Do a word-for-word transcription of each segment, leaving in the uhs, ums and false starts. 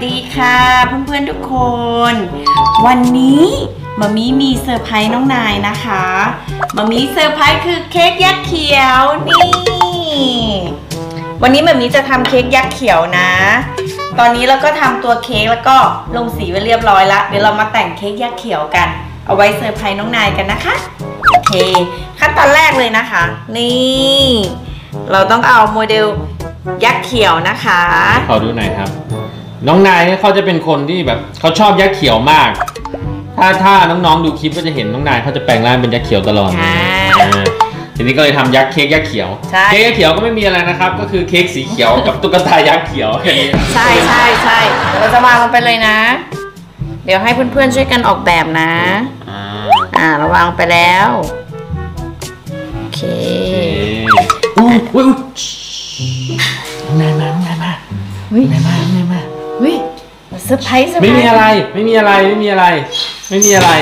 ดีค่ะเพื่อนๆทุกคนวันนี้มามีมีเซอร์ไพรส์น้องนายนะคะมามีเซอร์ไพรส์คือเค้กยักษ์เขียวนี่วันนี้มามีจะทำเค้กยักษ์เขียวนะตอนนี้เราก็ทำตัวเค้กแล้วก็ลงสีไว้เรียบร้อยแล้วเดี๋ยวเรามาแต่งเค้กยักษ์เขียวกันเอาไว้เซอร์ไพรส์น้องนายกันนะคะโอเคขั้นตอนแรกเลยนะคะนี่เราต้องเอาโมเดลยักษ์เขียวนะคะขอดูหน่อยครับน้องนายเนี่ยเขาจะเป็นคนที่แบบเขาชอบยักษ์เขียวมากถ้าถ้าน้องๆดูคลิปก็จะเห็นน้องนายเขาจะแปลงร่างเป็นยักษ์เขียวตลอดทีนี้ก็เลยทำยักษ์เค้กยักษ์เขียวเค้กยักษ์เขียวก็ไม่มีอะไรนะครับก็คือเค้กสีเขียวกับตุ๊กตายักษ์เขียวแค่นี้ใช่ใช่ใช่เราจะวางลงไปเลยนะเดี๋ยวให้เพื่อนๆช่วยกันออกแบบนะอ่าเราวางไปแล้วโอเคอุ้ยอุ้ยนายมาน้องนายมาเฮ้ยนายมาน้องนายมาเฮ้ยเซอร์ไพรส์ไม่มีอะไรไม่มีอะไรไม่มีอะไรไม่มีอะไร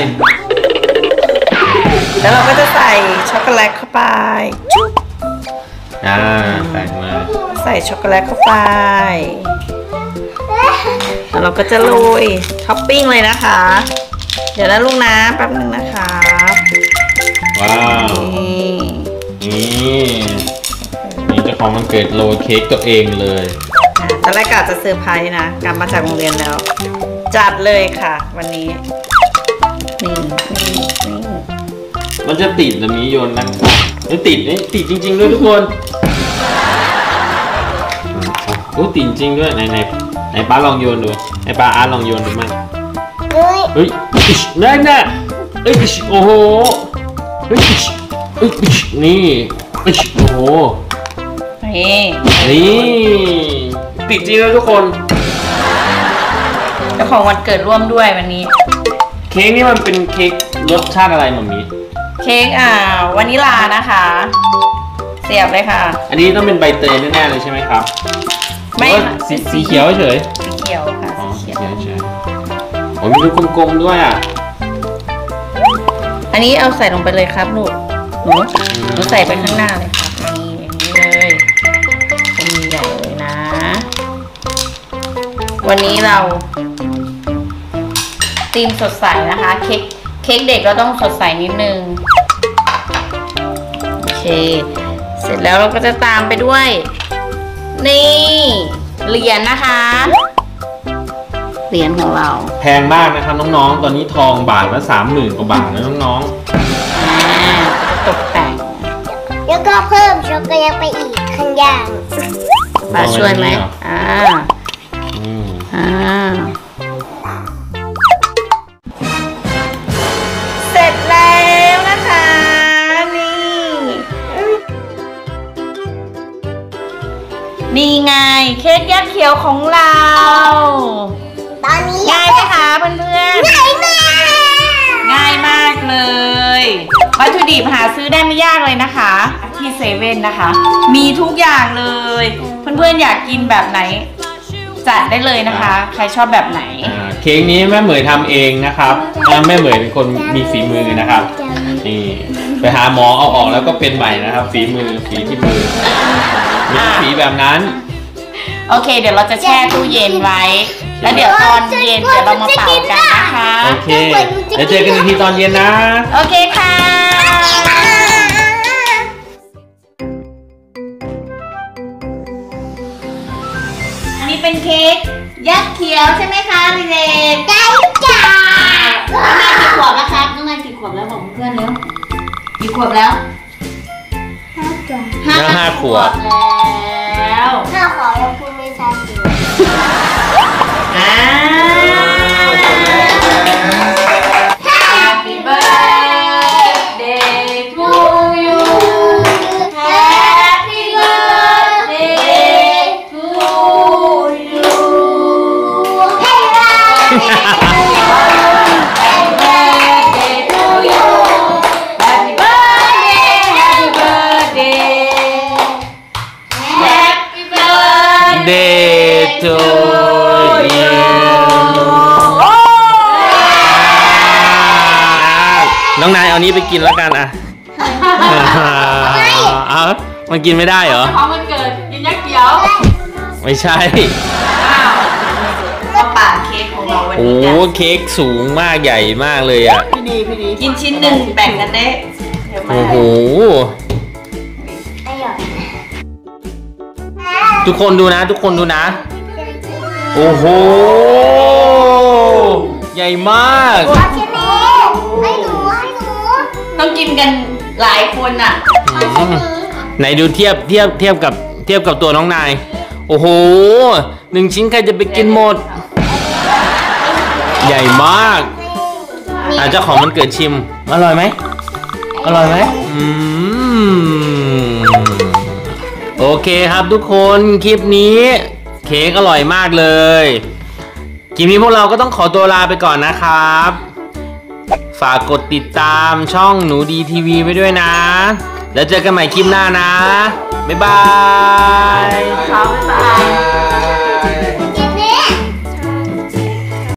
แล้วเราก็จะใส่ช็อกโกแลตเข้าไปชุบอ่าใส่มาใส่ช็อกโกแลตเข้าไปแล้วเราก็จะโรยท็อปปิ้งเลยนะคะเดี๋ยวนะลูกนะแป๊บนึงนะคะว้าวนี่นี่เจ้าของมันเกิดโรยเค้กตัวเองเลยตอนแรกกะจะเซอร์ไพรส์นะกลับมาจากโรงเรียนแล้วจัดเลยค่ะวันนี้นี่นี่นี่มันจะติดนะมีโยนนะไม่ติดนี่ติดจริงๆด้วยทุกคนโอ้ติดจริงด้วยไหนไหนไหนป้าลองโยนดูไหนป้าอาร์ลองโยนดูมั่งเฮ้ยเฮ้ยนั่นน่ะเอ้ยโอ้โหเฮ้ยเฮ้ยนี่โอ้โหนี่นี่ติดจริงเลยทุกคนเจ้าของวันเกิดร่วมด้วยวันนี้เค้กนี่มันเป็นเค้กรสชาติอะไรมัมมี่เค้กอ่าวานิลานะคะเสียบเลยค่ะอันนี้ต้องเป็นใบเตยแน่ๆเลยใช่ไหมครับไม่สีสีเขียวเฉยสีเขียวค่ะสีเขียวเฉยโอ้มีลูกกลมๆด้วยอ่ะอันนี้เอาใส่ลงไปเลยครับหนูหนูหนูใส่ไปข้างหน้าเลยครับนี่อย่างนี้เลยเป็นใหญ่เลยนะวันนี้เราธีมสดใสนะคะเค้กเค้กเด็กเราต้องสดใสนิดนึงโอเคเสร็จแล้วเราก็จะตามไปด้วยนี่เหรียญนะคะเหรียญของเราแพงมากนะครับน้องๆตอนนี้ทองบาทละสามหมื่นกว่าบาทนะน้องๆตกแต่งแล้วก็เพิ่มช็อกโกแลตไปอีกข้างย่างป้าช่วยไหมอ่าอ่าเสร็จแล้วนะคะนี่นี่ไงเค้กยักษ์เขียวของเราตอนนี้ง่ายไหมคะเพื่อนๆง่ายมากง่ายมากเลยวัตถุดิบหาซื้อได้ไม่ยากเลยนะคะที่เซเว่นนะคะมีทุกอย่างเลยเพื่อนๆอยากกินแบบไหนจัดได้เลยนะคะใครชอบแบบไหนเค้กนี้แม่เหมยทำเองนะครับแม่เหมยเป็นคนมีฝีมือนะครับนี่ไปหาหมอเอาออกแล้วก็เป็นใหม่นะครับฝีมือฝีที่มือมีฝีแบบนั้นโอเคเดี๋ยวเราจะแช่ตู้เย็นไว้แล้วเดี๋ยวตอนเย็นเดี๋ยวเรามาเป่ากันนะคะโอเคเดี๋ยวเจอกันอีกทีตอนเย็นนะโอเคค่ะอันนี้เป็นเค้กยักษ์เขียวใช่ไหมคะเด็กๆได้จ้าน้องนายกี่ขวบแล้วครับน้องนายกี่ขวบแล้วบอกเพื่อนเร็วกี่ขวบแล้วห้าห้าขวบแล้วห้าขวบยังพูดไม่ชัดเลยอ่า Happy birthday to you Happy birthday to you Happy birthday to you Happy birthday Happy birthday Happy birthday to you น้องนายเอานี้ไปกินแล้วกันอ่ะเอามันกินไม่ได้เหรอของมันเกิดกินยักษ์เขียวไม่ใช่อ้าวป๊าโอ้เค้กสูงมากใหญ่มากเลยอ่ะพี่ดีพี่ดีกินชิ้นหนึ่งแบ่งกันได้เดี๋ยวมาโอ้โหอร่อยทุกคนดูนะ ทุกคนดูนะ โอ้โห ใหญ่มากอาชิเน่ให้หนูให้หนูต้องกินกันหลายคนอ่ะอืมไหนดูเทียบเทียบเทียบกับเทียบกับตัวน้องนาย โอ้โหหนึ่งชิ้นใครจะไปกินหมด ใหญ่มากอาเจ้าของมันเกิดชิม อร่อยไหมอร่อยไหมอืมโอเคครับทุกคนคลิปนี้เค้กอร่อยมากเลยคลิปนี้พวกเราก็ต้องขอตัวลาไปก่อนนะครับ ฝากกดติดตามช่องหนูดีทีวีไว้ด้วยนะ แล้วเจอกันใหม่คลิปหน้านะ บ๊ายบาย